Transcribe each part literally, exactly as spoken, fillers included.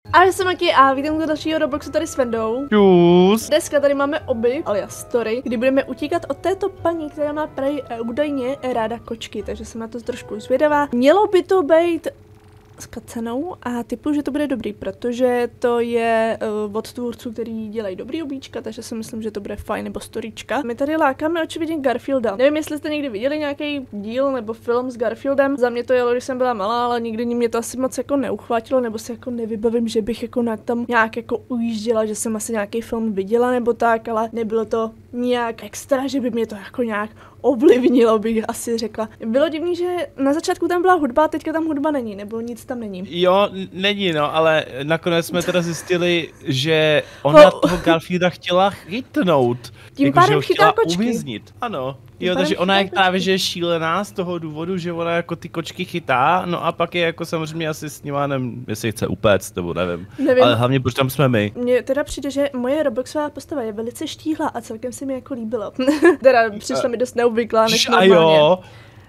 A já jsem Maki a vítám do dalšího Robloxu tady s Vendou. Čus. Dneska tady máme oby, alias story, kdy budeme utíkat od této paní, která má prej údajně ráda kočky, takže jsem na to trošku zvědavá. Mělo by to být s kacenou a typu, že to bude dobrý, protože to je uh, od tvůrců, který dělají dobrý obíčka, takže si myslím, že to bude fajn, nebo storyčka. My tady lákáme očividně Garfielda. Nevím, jestli jste někdy viděli nějaký díl nebo film s Garfieldem. Za mě to jelo, když jsem byla malá, ale nikdy mě to asi moc jako neuchvátilo, nebo si jako nevybavím, že bych jako na tom nějak jako ujížděla, že jsem asi nějaký film viděla nebo tak, ale nebylo to nějak extra, že by mě to jako nějak ovlivnilo, bych asi řekla. Bylo divný, že na začátku tam byla hudba, teďka tam hudba není, nebo nic tam není. Jo, není no, ale nakonec jsme teda zjistili, že ona oh. toho Garfielda chtěla chytnout. Tím jako, pádem že ho chytá chtěla kočky. Uvěznit. Ano. Tím Jo, takže ona je kočky. právě že je šílená z toho důvodu, že ona jako ty kočky chytá, no a pak je jako samozřejmě asi s nima, nevím, jestli chce upéct, nebo nevím. Nevím. Ale hlavně, proč tam jsme my. Mně teda přijde, že moje Robloxová postava je velice štíhla a celkem se mi jako líbilo. Teda přišla mi dost neobvyklá, než A normálně. jo.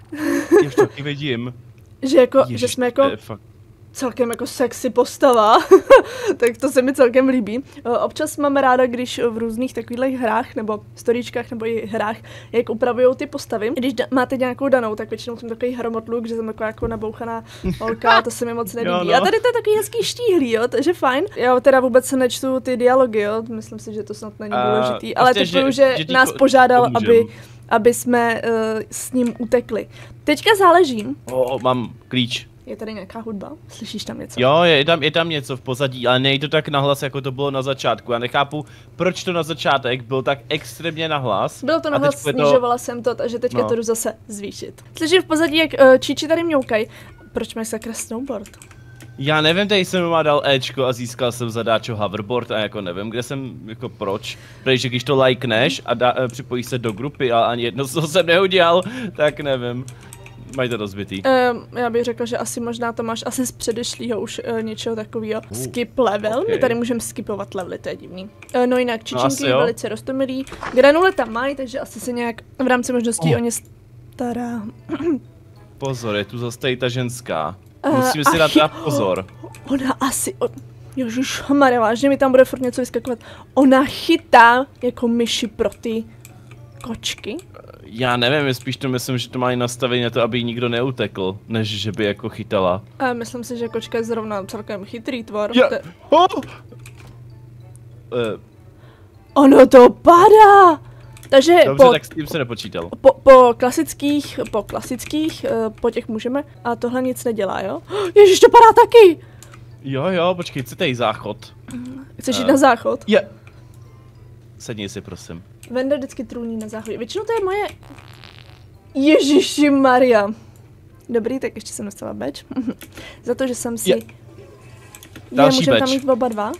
Už taky vidím. Že jako, Ježiš, že jsme to jako je fakt. celkem jako sexy postava, tak to se mi celkem líbí. Občas máme ráda, když v různých takových hrách nebo storíčkách nebo i hrách, jak upravujou ty postavy. Když da- máte nějakou danou, tak většinou jsem takový hromotluk, že jsem taková jako nabouchaná holka, to se mi moc nelíbí. Jo, no. A tady to je takový hezký štíhlý, jo, takže fajn. Já teda vůbec se nečtu ty dialogy, jo, myslím si, že to snad není A důležitý, ale prostě, typuju, že, že ti nás po- požádal, pomůžem. aby, aby jsme uh, s ním utekli. Teďka záleží. O, mám klíč. Je tady nějaká hudba? Slyšíš tam něco? Jo, je tam, je tam něco v pozadí, ale nejde to tak nahlas, jako to bylo na začátku. Já nechápu, proč to na začátek byl tak extrémně nahlas. Bylo to a nahlas, teď je snižovala jsem to, takže teďka No. to jdu zase zvýšit. Slyším v pozadí, jak uh, číči tady mňoukají. Proč máš sakra snowboard? Já nevím, tady jsem má dal Ečko a získal jsem zadáčo hoverboard a jako nevím, kde jsem, jako proč. Protože když to lajkneš a dá, připojíš se do grupy a ani jedno z toho jsem neudělal, tak nevím. Mají to rozbitý. Um, já bych řekla, že asi možná to máš asi z předešlýho už uh, něčeho takového. Uh, Skip level, okay. my tady můžeme skipovat levely, to je divný. Uh, no jinak čičinky no velice roztomilý. Granule tam mají, takže asi se nějak v rámci možností Oh. o ně stará. Pozor, je tu zase tady ta ženská. Uh, Musíme si dát teda pozor. Ona asi... On... Ježišmarja, vážně mi tam bude furt něco vyskakovat. Ona chytá jako myši pro ty kočky. Já nevím, já spíš to myslím, že to mají nastavení na to, aby jí nikdo neutekl, než že by jako chytala. A myslím si, že kočka je zrovna celkem chytrý tvor. Ja. To... Oh! Uh, Ono to padá! Takže dobře, po, tak s tím se nepočítal. po, po klasických, po klasických, uh, po těch můžeme, a tohle nic nedělá, jo? Ježiš, to padá taky! Jo, jo, počkej, co tady záchod? Chceš jít Uh. na záchod? Je. Sedni si, prosím. Venda vždycky trůní na záchodě. Většinou to je moje... Ježiši Maria. Dobrý, tak ještě jsem dostala beč. Za to, že jsem si... Je. Je, Další můžeme tam beč. mít oba dva?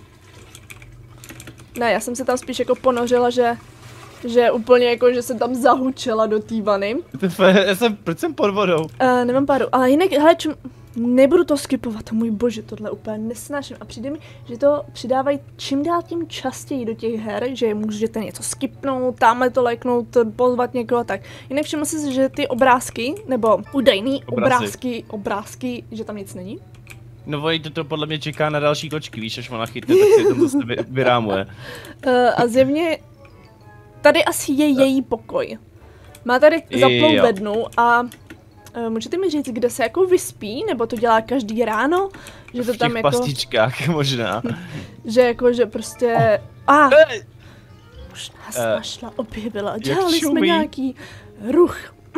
Ne, já jsem se tam spíš jako ponořila, že... Že úplně jako, že jsem tam zahučela do té vany. Já jsem, proč jsem pod vodou? Uh, nemám páru, ale jinak, hele, čum, nebudu to skipovat, můj bože, tohle úplně nesnáším. A přijde mi, že to přidávají čím dál tím častěji do těch her, že můžete něco skipnout, tamhle to lajknout, pozvat někoho, tak. Jinak všiml jsi si, že ty obrázky, nebo údajný Obrazy. obrázky, obrázky, že tam nic není? No voj, to, to podle mě čeká na další kočky, víš, až ona chytne, tak si to zase vy, vyrámuje. Uh, a zjevně tady asi je její pokoj. Má tady zaplou Jo. bednu a uh, můžete mi říct, kde se jako vyspí, nebo to dělá každý ráno? Že to V tam těch jako, pastičkách možná. že jako, že prostě... A oh. Ej, už nás Eh, našla, objevila, dělali jsme šumí. nějaký ruch.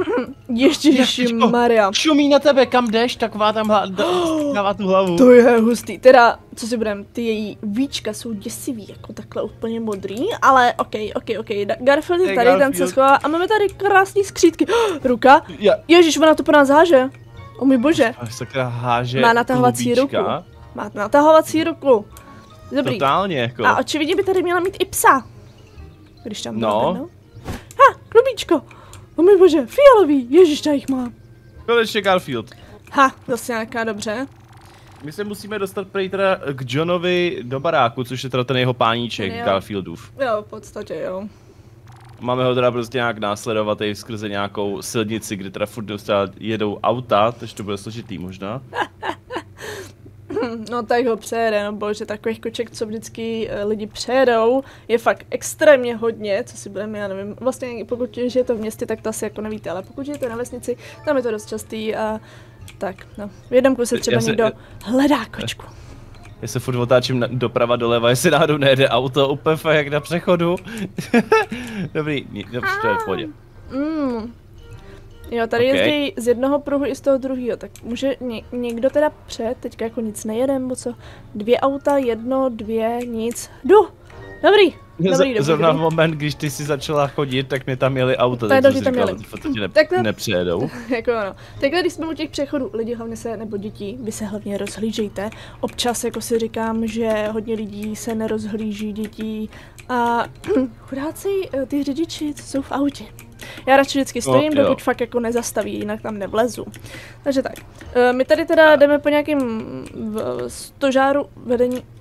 Ježiši Maria. Šumí na tebe, kam jdeš, taková tam hla, dává tu hlavu. To je hustý. Teda, co si budem, ty její víčka jsou děsivý, jako takhle úplně modrý, ale ok, ok, ok. Da- Garfield je Hey, tady, ten se Garfield. schová a máme tady krásný skřítky. Ruka. Ja. Ježiš, ona to po nás háže. O můj bože. Až sakra háže Má natahovací ruku. klubíčka. Má natahovací ruku. Dobrý. Totálně jako. A očividně by tady měla mít i psa. Když tam No. bude, no. Ha, klubíčko. O můj bože, fialový. Ježiš, já jich mám. Konečně Garfield. Ha, zase nějaká dobře. My se musíme dostat prej teda k Johnovi do baráku, což je teda ten jeho páníček, Jo. Garfieldův. Jo, v podstatě jo. Máme ho teda prostě nějak následovat i skrze nějakou silnici, kde teda furt dostat jedou auta, takže to bude složitý možná. No tak ho přejede, no bože, takových koček, co vždycky uh, lidi přejedou, je fakt extrémně hodně, co si budeme, já nevím, vlastně pokud žijete v městě, tak to asi jako nevíte, ale pokud žijete na vesnici, tam je to dost častý a tak, no, v jednom kuse třeba se, někdo hledá kočku. Já se furt otáčím doprava doleva, jestli náhodou nejde auto, úplně jak na přechodu. Dobrý, dobře, to je v pohodě. Mm. Jo, tady okay. jezdí z jednoho pruhu i z toho druhého, tak může ně, někdo teda přejet, teďka jako nic nejedem, bo co? Dvě auta, jedno, dvě, nic, jdu! Dobrý, dobrý, dobrý. Zrovna dobrý. v moment, když ty si začala chodit, tak mi tam jeli auta, tak tak jsem si tam říkala, v podstatě ne, takhle, nepřijedou. Jako ano. Takhle, když jsme u těch přechodů, lidi hlavně se, nebo děti, vy se hlavně rozhlížejte. Občas jako si říkám, že hodně lidí se nerozhlíží, dětí a chudáci ty řidiči, co jsou v autě. Já radši vždycky stojím, no, dokud fakt jako nezastaví, jinak tam nevlezu. Takže tak. My tady teda jdeme po nějakým stožáru vedení. Uh,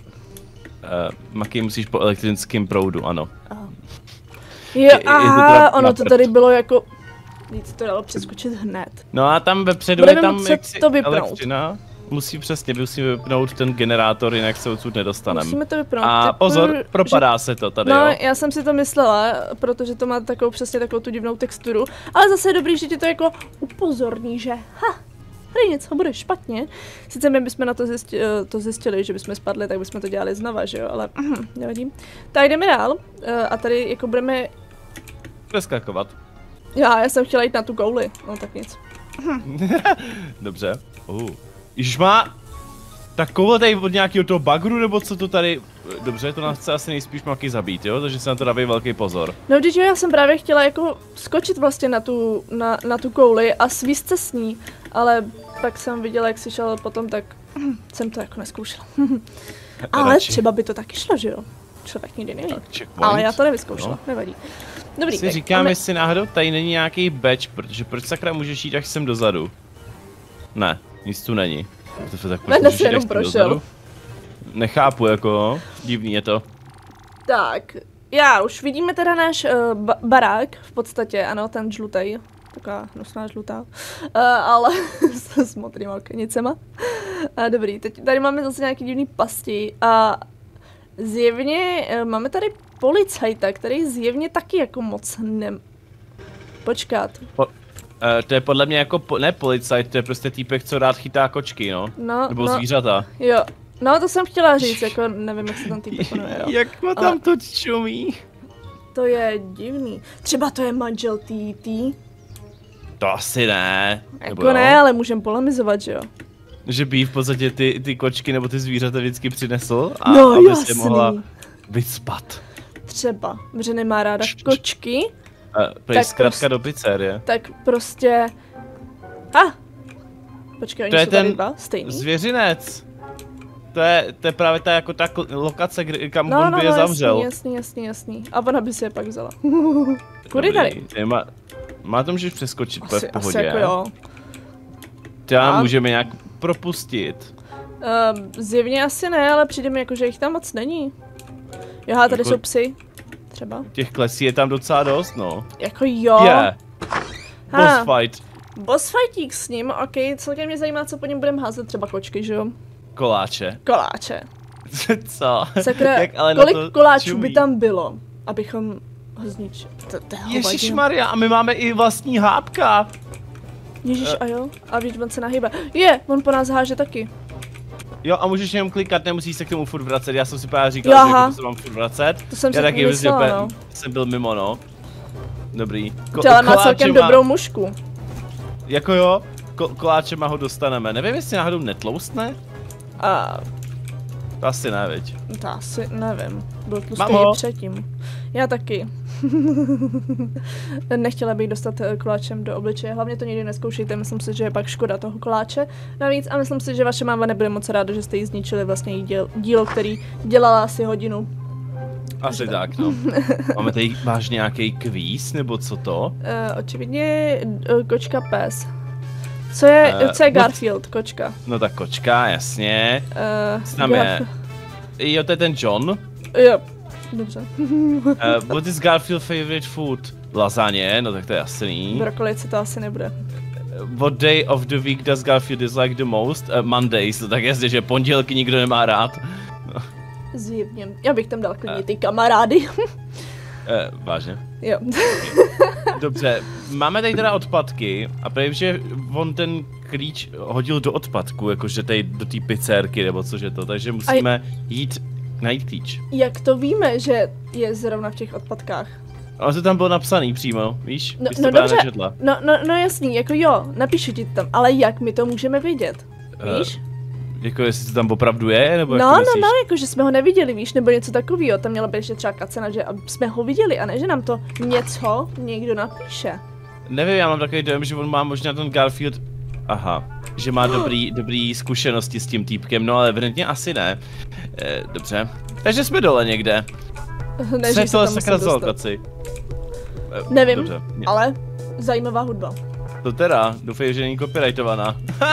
Maki, musíš po elektrickém proudu, ano. Aha. Jo, aha, ono to tady bylo jako... Nic to dalo přeskočit hned. No a tam vepředu Budeme je tam jaksi to elektřina. Musí přesně, musíme vypnout ten generátor, jinak se odsud nedostaneme. Musíme to vypnout. A Typu, pozor, propadá že... se to tady, no, jo? No, já jsem si to myslela, protože to má takovou přesně takovou tu divnou texturu. Ale zase je dobrý, že ti to jako upozorní, že ha, tady něco bude špatně. Sice my bychom na to, zjistili, to zjistili, že bychom spadli, tak bychom to dělali znova, že jo, ale uh, nevadí. Tak jdeme dál a tady jako budeme... Přeskakovat. Já, já jsem chtěla jít na tu kouli, no tak nic. Dobře. Uh. Již má tak koule tady od nějakého toho bagru, nebo co to tady... Dobře, to nás chce asi nejspíš Maki zabít, jo? Takže se na to dávej velký pozor. No když já jsem právě chtěla jako skočit vlastně na tu, na, na tu kouli a svíst se s ní, ale pak jsem viděla, jak si šel potom, tak jsem to jako neskoušela. Ale radši. Třeba by to taky šlo, že jo? Člověk nikdy neví. Ale já to nevyzkoušela, no. Nevadí. Dobrý, si říkám, máme... jestli náhodou tady není nějaký badge, protože proč sakra můžeš jít až sem dozadu? Ne, nic tu není. To tak Jmenuje se jenom prošel. Nechápu, jako, divný je to. Tak, já už vidíme teda náš uh, ba barák, v podstatě, ano, ten žlutej. Taková hnusná žlutá, uh, ale s, s modrýma okenicema. Uh, dobrý, teď tady máme zase nějaký divný pasti a zjevně uh, máme tady policajta, který zjevně taky jako moc ne... Počkat. Po Uh, to je podle mě jako, po ne policajt, to je prostě týpek, co rád chytá kočky, no? No, nebo no, zvířata. Jo, no to jsem chtěla říct, jako nevím, jak se ten týpek jmenuje, jo. Jak ho tam to čumí? To je divný. Třeba to je manžel T T? To asi ne. Jako ne, ale můžem polemizovat, že jo? Že by v podstatě ty, ty kočky nebo ty zvířata vždycky přinesl a no, aby jasný. si mohla vyspat. Třeba, že nemá ráda kočky. Uh, zkrátka prostě, do pizzerie. Tak prostě... Ah! Počkej, oni to je jsou ten tady dva, stejný. Zvěřinec. To je, to je právě ta jako ta lokace, kdy, kam no, on no, by je no, zavřel. Jasný, jasný, jasný. A ona by si je pak vzala. Kudy tady? Má, má to můžeš přeskočit asi, v pohodě. Asi jako jo. Tam můžeme nějak propustit. Uh, zjevně asi ne, ale přijde mi jako, že jich tam moc není. Jo, tady jako... jsou psy. Třeba. Těch klesí je tam docela dost, no. Jako jo. Yeah. Boss fight. Boss fightík s ním, ok, celkem mě zajímá, co po něm budeme házet, třeba kočky, že jo? Koláče. Koláče. Co? Sakra, Jak ale kolik na to koláčů čumí? by tam bylo, abychom ho zničili? Ježišmarja, a my máme i vlastní hápka. Ježíš, a jo? A víš, on se nahýbe. Je, on po nás háže taky. Jo, a můžeš jenom klikat, nemusíš se k tomu furt vracet, já jsem si právě říkal, Jaha. že jako to se mám furt vracet. To jsem já si taky myslela, no. jsem byl mimo, no. Dobrý. Ko Čela má celkem má... dobrou mužku. Jako jo, ko koláčema ho dostaneme, nevím, jestli náhodou netloustne? A... To asi ne, viď? To asi nevím, byl tlustý i předtím. Já taky. Nechtěla bych dostat koláčem do obličeje, hlavně to nikdy neskoušejte, myslím si, že je pak škoda toho koláče. Navíc a myslím si, že vaše máma nebude moc ráda, že jste jí zničili vlastně jí díl, dílo, který dělala asi hodinu. Asi tak, no. Máme tady, máš nějaký kvíz, nebo co to? Uh, očividně uh, kočka pes. Co je, uh, co je Garfield, no, kočka? No tak kočka, jasně. Uh, co tam je? Jo, to je ten John. Jo, dobře. uh, what is Garfield's favorite food? Lasagne, no tak to je jasný. Brokolice to asi nebude. what day of the week does Garfield dislike the most? Uh, Mondays, tak jasně, že pondělky nikdo nemá rád. Zjevně. Já bych tam dal klidně ty kamarády. uh, vážně? Jo. Dobře, máme tady teda odpadky a pravím, že on ten klíč hodil do odpadku, jakože tady do té pizzerky nebo cože to, takže musíme Aj... jít najít klíč. Jak to víme, že je zrovna v těch odpadkách? Ale to tam bylo napsaný přímo, víš? No, Jsi no to dobře, nečetla. no, no, no jasný, jako jo, napíšu ti to tam, ale jak my to můžeme vědět, víš? Uh, jako jestli to tam opravdu je, nebo no, jak to no, no, jako že jsme ho neviděli, víš, nebo něco takového, tam měla být že třeba kacena, že jsme ho viděli a ne, že nám to něco někdo napíše. Nevím, já mám takový dojem, že on má možná ten Garfield, aha, že má dobrý, dobrý zkušenosti s tím týpkem, no ale evidentně asi ne. E, dobře, takže jsme dole někde. Ne, co je tohle sakra za lokaci? E, Nevím, dobře, ale zajímavá hudba. To teda, doufej, že není copyrightovaná.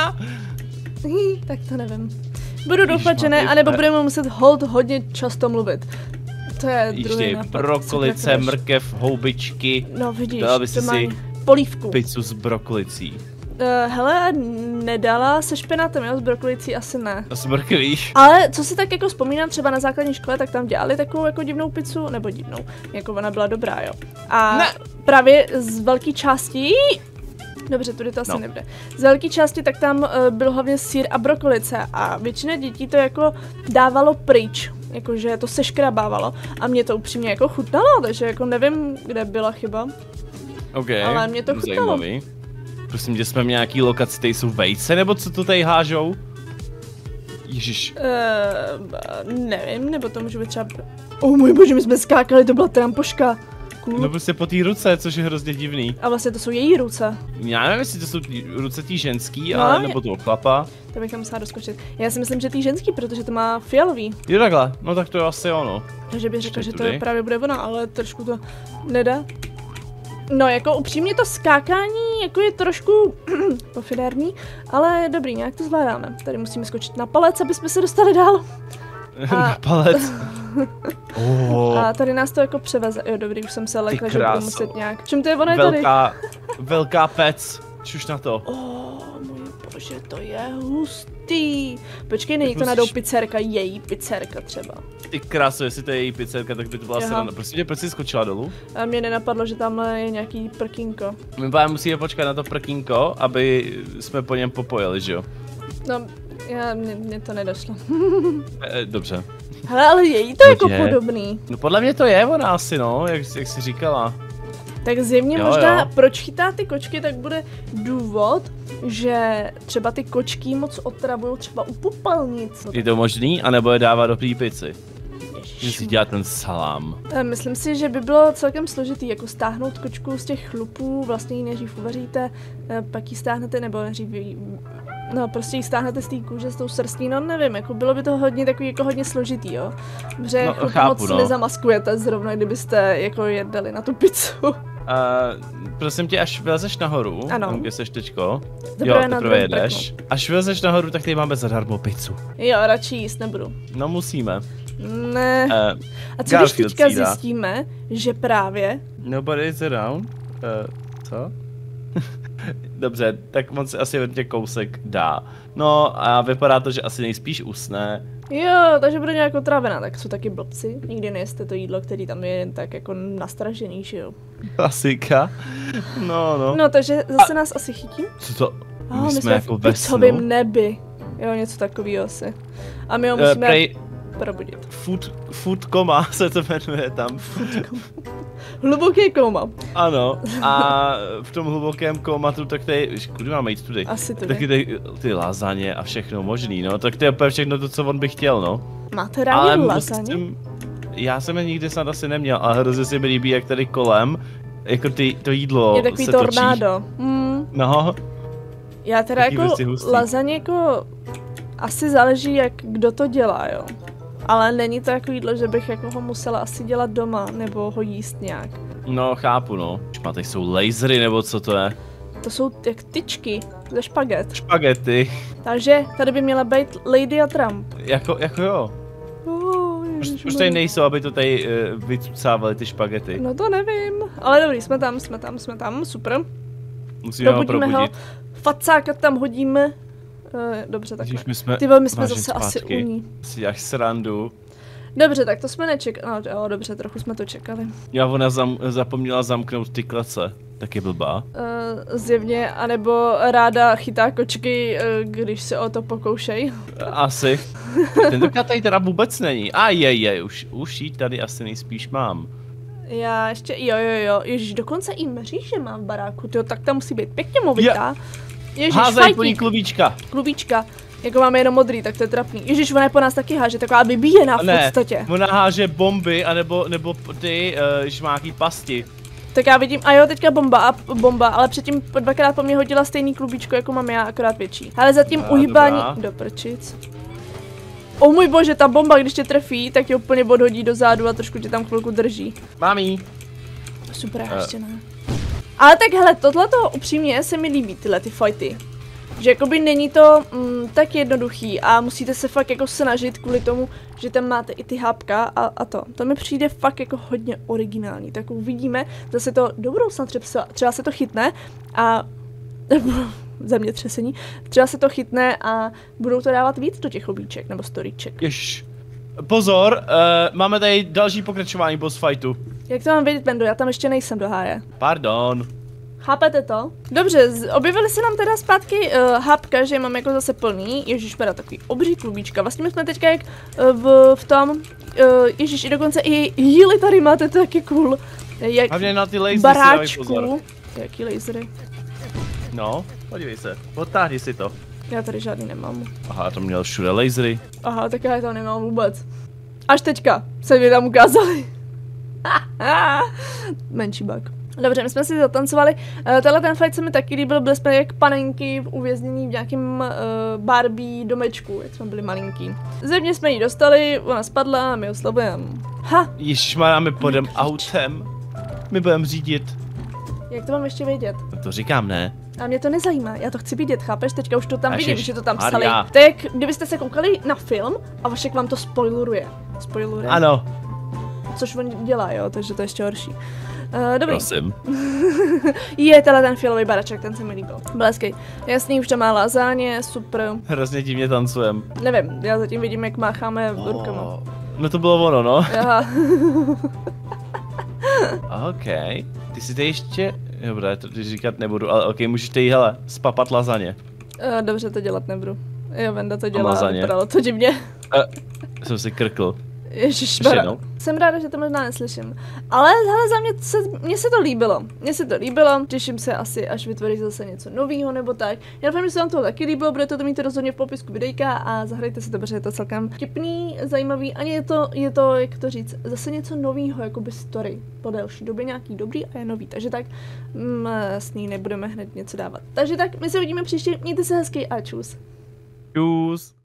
Tak to nevím. Budu doufat, že ne, anebo budeme muset hold hodně často mluvit. To je druhý nápad. Brokolice, mrkev, houbičky. No vidíš, dala by to si mají polívku. Pizzu s brokolicí. Uh, hele, nedala se špenátem, jo, s brokolicí asi ne. A s mrkví. Ale co si tak jako vzpomínám, třeba na základní škole, tak tam dělali takovou jako divnou pizzu, nebo divnou, jako ona byla dobrá, jo. A ne. Právě z velké části, dobře, tudy to asi no. nebude, z velké části tak tam uh, byl hlavně sýr a brokolice a většina dětí to jako dávalo pryč, jakože to seškrabávalo a mě to upřímně jako chutnalo, takže jako nevím, kde byla chyba. Ok, ale mě to chutnalo. Zajímavý. Prosím tě, jsme v nějaký lokaci, tady jsou vejce, nebo co to tady hážou? Ježiš. Uh, nevím, nebo to může být třeba... Oh můj bože, my jsme skákali, to byla trampoška. Cool. No prostě po té ruce, což je hrozně divný. A vlastně to jsou její ruce. Já nevím, jestli to jsou tý, ruce tý ženský, no, ale nebo toho chlapa. To bych tam musela doskočit. Já si myslím, že tý ženský, protože to má fialový. Jo takhle, no tak to je asi ono. Takže bych řekla, že to je právě bude ona, ale trošku to nedá. No jako upřímně to skákání jako je trošku pofidérní, ale dobrý, nějak to zvládáme. Tady musíme skočit na palec, aby jsme se dostali dál. A... na palec? Oh. A tady nás to jako převeze. Jo dobrý, už jsem se lekla, že budu muset nějak. Čím to je, ono je tady? Velká, velká pec, čuš na to. Oh, můj bože, to je hustý. Počkej, není to musíš... nadou pizzerka, její pizzerka třeba. Ty kráso, jestli to je její pizzerka, tak by to byla sranda. Prostě proč jsi skočila dolů? A mě nenapadlo, že tamhle je nějaký prkínko. My právě musíme počkat na to prkínko, aby jsme po něm popojili, že jo? No, já, mě, mě to nedošlo. e, dobře. Hele, ale její to jako podobný. No podle mě to je ona asi, no, jak, jak jsi říkala. Tak zjevně jo, možná, jo. proč chytá ty kočky, tak bude důvod, že třeba ty kočky moc otravují třeba u popelnic. Je to možný, anebo je dává do pizzy? Že si dělá ten salám. Myslím si, že by bylo celkem složitý, jako stáhnout kočku z těch chlupů, vlastně ji nejdřív uvaříte, pak ji stáhnete, nebo nejdřív ji, no prostě ji stáhnete z té kůže s tou srstí, no nevím, jako bylo by to hodně takový, jako hodně složitý, jo. Protože no, chlup chápu, moc no. nezamaskujete zrovna, kdybyste jako jedali na tu pizzu. Uh, prosím tě, až vylezeš nahoru, ano. Kde seš teďko, Teprve jo, teprve jedeš, až vylezeš nahoru, tak tady máme zadarmo pizzu. Jo, radši jíst nebudu. No musíme. Ne. Uh, A co když teďka zjistíme, že právě... Nobody's around? Uh, co? Dobře, tak moc asi ven tě kousek dá. No a vypadá to, že asi nejspíš usne. Jo, takže bude nějak otrávená, tak jsou taky blbci. Nikdy nejste to jídlo, který tam je jen tak jako nastražený, že jo? Klasika. No, no. No, takže zase a... nás asi chytí. Co to? My, oh, my jsme, jsme jako v pizzovém nebi. Jo, něco takového asi. A my ho musíme... Uh, prej... probudit. Food, food koma se to jmenuje tam. Hluboké koma. Ano, a v tom hlubokém komatu, tak tady, kudy máme jít tudy? Asi tudy. Taky ty, ty lazaně a všechno možný, no, tak to je úplně všechno to, co on by chtěl, no. Máte rádi lazaně? Musím, já jsem je nikdy snad asi neměl, ale hrozně se mi líbí, jak tady kolem, jako ty, to jídlo je takový se tornádo. Mm. No. Já teda jako lazaně jako asi záleží, jak kdo to dělá, jo. Ale není to jako jídlo, že bych jako ho musela asi dělat doma, nebo ho jíst nějak. No, chápu, no. Špatně jsou lasery, nebo co to je? To jsou jak tyčky ze špaget. Špagety. Takže tady by měla být Lady a Trump. Jako, jako jo. Oh, Proč tady nejsou, aby to tady uh, vycucávali ty špagety? No to nevím, ale dobrý, jsme tam, jsme tam, jsme tam, super. Musíme ho probudit. Ho. facáka tam hodíme. Uh, dobře, takhle. My jsme, Ty my jsme zase zpátky. asi u ní. Si děláš srandu. Dobře, tak to jsme nečekali. No, jo, dobře, trochu jsme to čekali. Já ona zam, zapomněla zamknout ty klece. Tak je blbá. Uh, zjevně, anebo ráda chytá kočky, uh, když se o to pokoušej. Asi. Tentokrát tady teda vůbec není. A je, je, už, už jí tady asi nejspíš mám. Já ještě, jo, jo, jo, ježiš, dokonce i mříže mám v baráku, tyjo, tak ta musí být pěkně movitá. Ježiš, házej po ní klubíčka. Klubíčka. Jako máme jenom modrý, tak to je trapný. Ježiš, ona je po nás taky háže, taková vybíjená v podstatě. Ne, ona háže bomby, anebo, nebo ty uh, žmáký pasti. Tak já vidím, a jo, teďka bomba, a bomba, ale předtím dvakrát po mě hodila stejný klubíčko, jako mám já, akorát větší. Ale zatím a, uhýbání, dobrá. Do prčic. O můj bože, ta bomba, když tě trefí, tak tě úplně odhodí do zádu a trošku tě tam chvilku drží. Mám jí. Super, uh. ještě ne. Ale tak hele, tohleto upřímně se mi líbí, tyhle ty fighty. Že jakoby není to mm, tak jednoduchý a musíte se fakt jako snažit kvůli tomu, že tam máte i ty hápka a, a to. To mi přijde fakt jako hodně originální, tak uvidíme, zase to do budoucna třeba, třeba se to chytne a zemětřesení, třeba se to chytne a budou to dávat víc do těch obíček nebo storyček. Jež. Pozor, uh, máme tady další pokračování boss fightu. Jak to mám vědět, Bendo, já tam ještě nejsem do háje. Pardon. Chápete to? Dobře, objevily se nám teda zpátky uh, hápka, že mám jako zase plný, ježišmarja, takový obří klubíčka. Vlastně my jsme teďka jak uh, v, v tom, uh, ježiš, i dokonce i jíly tady máte, to taky cool. Jak hlavně na ty lasery baráčku. Jaký lasery? No, podívej se, odtáhni si to. Já tady žádný nemám. Aha, to měl všude lasery. Aha, tak já to nemám vůbec. Až teďka se mi tam ukázali. Menší bug. Dobře, my jsme si zatancovali. Uh, tenhle ten fight se mi taky líbil, byli jsme jak panenky v uvěznění v nějakém uh, Barbie domečku, jak jsme byli malinký. Zevně jsme ji dostali, ona spadla a my oslavujeme. Ha! Ježišmarja, my půjdeme autem. My budeme řídit. Jak to mám ještě vědět? No to říkám, ne? A mě to nezajímá, já to chci vidět, chápeš? Teďka už to tam Ježiš, vidím, že to tam Maria. psali. To je jak kdybyste se koukali na film a Vašek vám to spoileruje. Spoileruje? Ano. Což on dělá, jo, takže to je ještě horší. Uh, dobrý. Prosím. Je, tenhle ten fialový baraček, ten se mi líbil. Bleskej. Jasný, už to má lazáně, super. Hrozně divně tancujem. Nevím, já zatím vidím, jak mácháme oh. rukama. No to bylo ono, no. Aha. OK. Ty si tady ještě... Dobré, to říkat nebudu, ale OK, můžeš tady, hele, spapat lazaně. Uh, dobře, to dělat nebudu. Jo, Venda to dělá, lazaně. vypadalo to divně. Uh, jsem si krkl. Ježišmarja. Jsem ráda, že to možná neslyším. Ale hele, za mě se, mně se to líbilo. Mně se to líbilo, těším se asi, až vytvoří zase něco nového nebo tak. Já doufám, že se vám to taky líbilo, budete to mít rozhodně v popisku videjka a zahrajte si to, protože je to celkem vtipný, zajímavý. Ani je to, je to, jak to říct, zase něco nového, jako by story. Po delší době nějaký dobrý a je nový, takže tak mm, jasný, nebudeme hned něco dávat. Takže tak, my se uvidíme příště, mějte se hezky a čus. Čus.